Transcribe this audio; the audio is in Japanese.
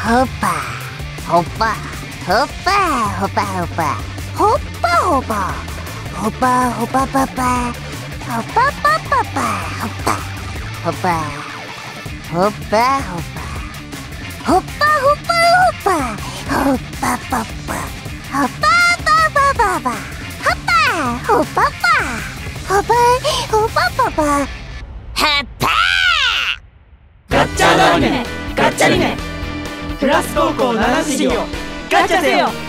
ホッパホッパホッパホッパホッパホッパホッパホッパホッパパパホッパパパパホッパホッパホッパホッパホッパホッパホッパホッパパパホッパパパパパホッパホッパパホッパホッパパパホッパガッチャアニメガッチャリメプラス高校7時をガチャせよ。